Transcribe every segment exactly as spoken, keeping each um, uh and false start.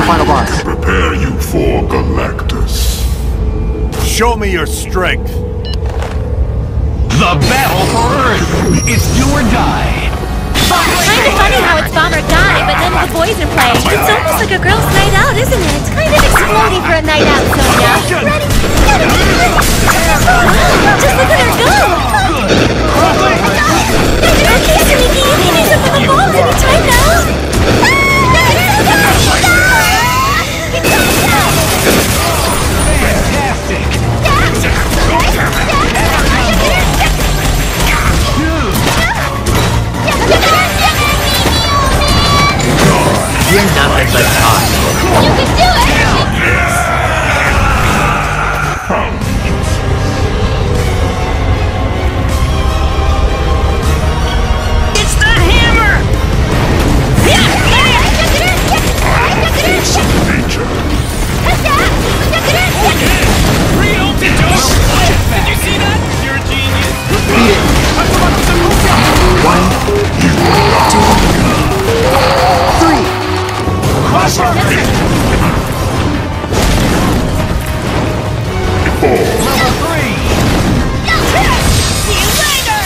the final boss. Prepare you for Galactus. Show me your strength. The battle for Earth! It's do or die! Kinda funny how it's bomb or die, but none of the boys are playing. It's almost like a girl's night out, isn't it? It's kind of exploding for a night out, Sonya. Ready? Just look at her go! Okay, Sneaky, you can use it for the balls anytime now! You're nothing but talk. You can do it! It's the hammer! Nature. Real Did you see that? You're a genius. Beat it. One, two, three. Four. Level three! See you later!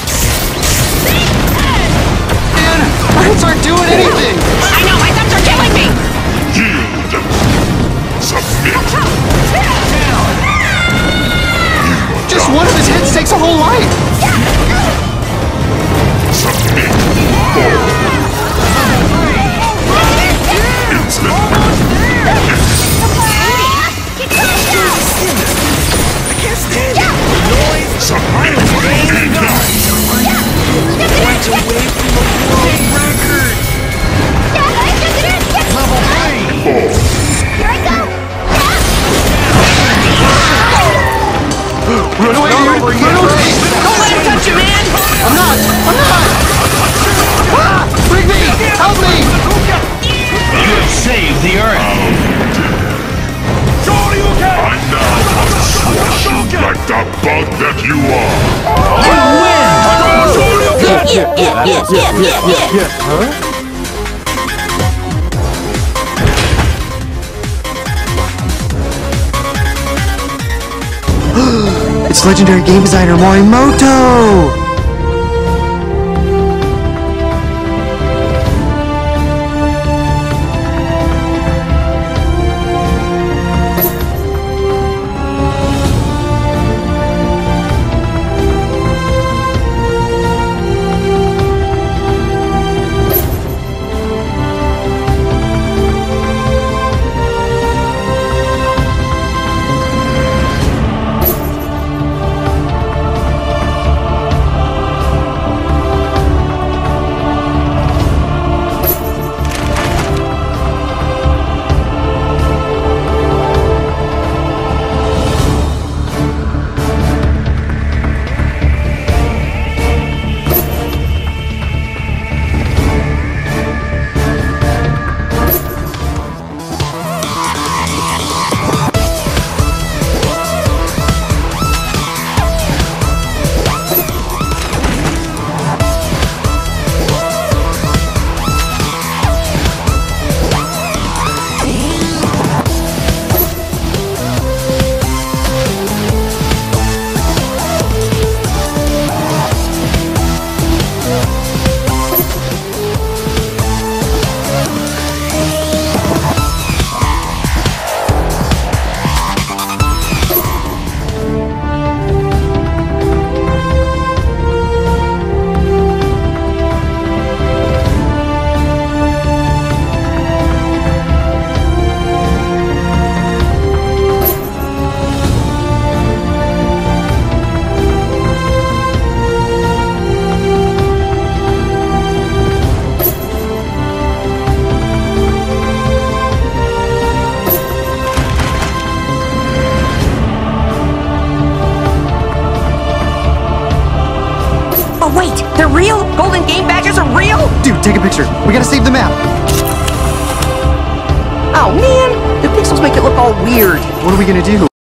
Man, my hands aren't doing anything. I know, my thumbs are killing me! Yield. Submit. Just one of his hits takes a whole life. Submit. Four. Run away, dude! Run away! Don't let him touch you, man! I'm not! I'm not! Ah! Bring me! Help me! You have saved the Earth! I now squash you like the bug that you are! You win! Yeah, yeah, yeah, yeah, yeah, yeah! Huh? It's legendary game designer Morimoto! Wait, they're real? Golden game badges are real? Dude, take a picture. We gotta save the map. Oh man, the pixels make it look all weird. What are we gonna do?